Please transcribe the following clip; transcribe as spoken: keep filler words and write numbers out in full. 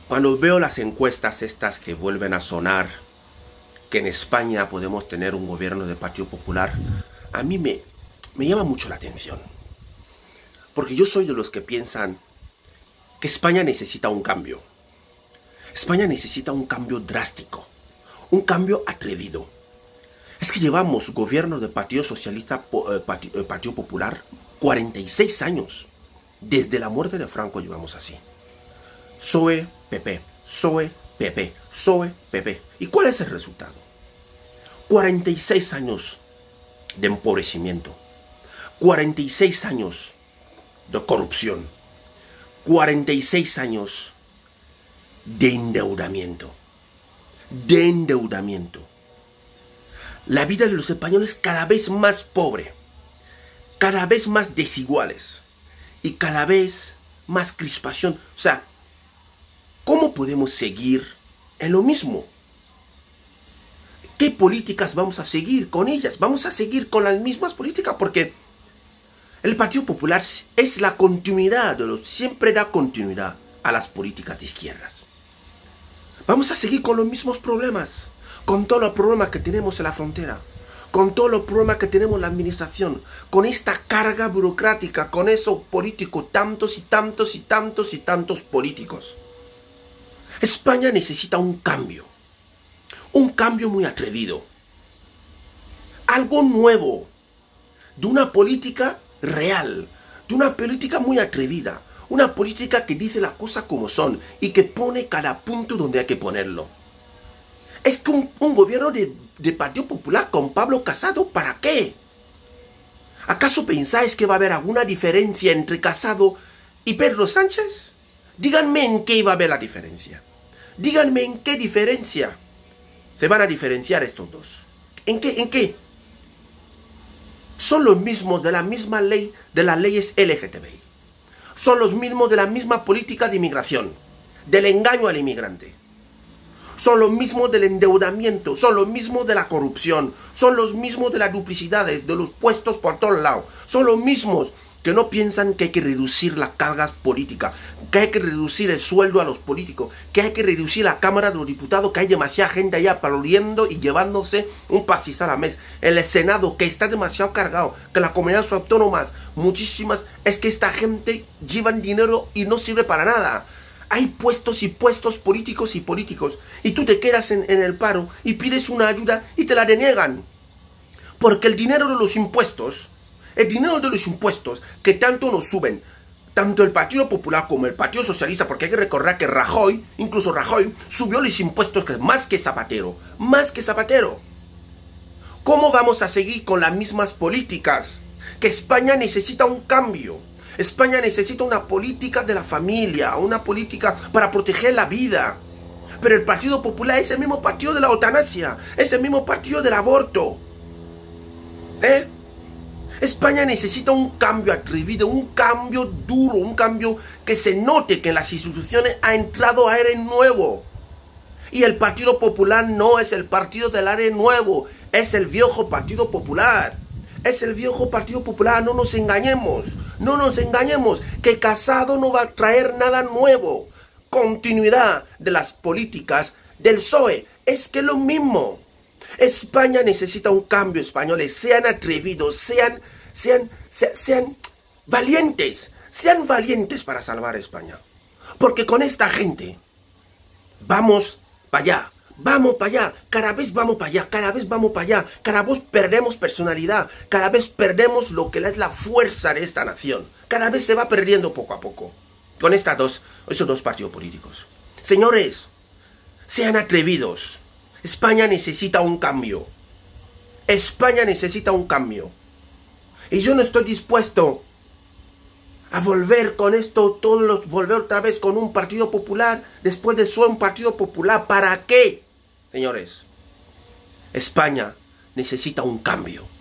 Cuando veo las encuestas estas que vuelven a sonar, que en España podemos tener un gobierno de Partido Popular, a mí me, me llama mucho la atención. Porque yo soy de los que piensan que España necesita un cambio. España necesita un cambio drástico, un cambio atrevido. Es que llevamos gobierno de Partido Socialista, eh, Partido, eh, Partido Popular, cuarenta y seis años. Desde la muerte de Franco llevamos así. P S O E, P P, P S O E, P P, P S O E, P P. ¿Y cuál es el resultado? cuarenta y seis años de empobrecimiento, cuarenta y seis años de corrupción, cuarenta y seis años de endeudamiento, de endeudamiento. La vida de los españoles cada vez más pobre, cada vez más desiguales y cada vez más crispación. O sea, ¿cómo podemos seguir en lo mismo? ¿Qué políticas vamos a seguir con ellas? Vamos a seguir con las mismas políticas porque el Partido Popular es la continuidad de los, siempre da continuidad a las políticas de izquierdas. Vamos a seguir con los mismos problemas, con todos los problemas que tenemos en la frontera, con todos los problemas que tenemos en la administración, con esta carga burocrática, con esos políticos, tantos y tantos y tantos y tantos políticos. España necesita un cambio, un cambio muy atrevido, algo nuevo, de una política real, de una política muy atrevida, una política que dice las cosas como son y que pone cada punto donde hay que ponerlo. Es que un, un gobierno de, de Partido Popular con Pablo Casado, ¿para qué? ¿Acaso pensáis que va a haber alguna diferencia entre Casado y Pedro Sánchez? Díganme en qué va a haber la diferencia. Díganme en qué diferencia se van a diferenciar estos dos. ¿En qué? ¿En qué? Son los mismos de la misma ley, de las leyes L G T B I. Son los mismos de la misma política de inmigración, del engaño al inmigrante. Son los mismos del endeudamiento, son los mismos de la corrupción, son los mismos de las duplicidades, de los puestos por todos lados. Son los mismos que no piensan que hay que reducir las cargas políticas, que hay que reducir el sueldo a los políticos, que hay que reducir la Cámara de los Diputados, que hay demasiada gente allá parodiendo y llevándose un pastizal al mes. El Senado, que está demasiado cargado, que las comunidades autónomas, muchísimas, es que esta gente llevan dinero y no sirve para nada. Hay puestos y puestos políticos y políticos, y tú te quedas en, en el paro y pides una ayuda y te la deniegan. Porque el dinero de los impuestos, el dinero de los impuestos que tanto nos suben, tanto el Partido Popular como el Partido Socialista, porque hay que recordar que Rajoy, incluso Rajoy, subió los impuestos que más que Zapatero, más que Zapatero. ¿Cómo vamos a seguir con las mismas políticas? Que España necesita un cambio. España necesita una política de la familia, una política para proteger la vida. Pero el Partido Popular es el mismo partido de la eutanasia, es el mismo partido del aborto. ¿Eh? España necesita un cambio atrevido, un cambio duro, un cambio que se note que en las instituciones ha entrado aire nuevo. Y el Partido Popular no es el partido del aire nuevo, es el viejo Partido Popular. Es el viejo Partido Popular, no nos engañemos, no nos engañemos, que Casado no va a traer nada nuevo. Continuidad de las políticas del P S O E, es que es lo mismo. España necesita un cambio, españoles, sean atrevidos, sean, sean, sean, sean valientes, sean valientes para salvar a España. Porque con esta gente vamos para allá. Vamos para allá, cada vez vamos para allá, cada vez vamos para allá, cada vez perdemos personalidad, cada vez perdemos lo que es la fuerza de esta nación, cada vez se va perdiendo poco a poco, con estas dos, esos dos partidos políticos. Señores, sean atrevidos, España necesita un cambio, España necesita un cambio, y yo no estoy dispuesto a volver con esto, todos los, volver otra vez con un Partido Popular, después de ser un Partido Popular, ¿para qué? Señores, España necesita un cambio.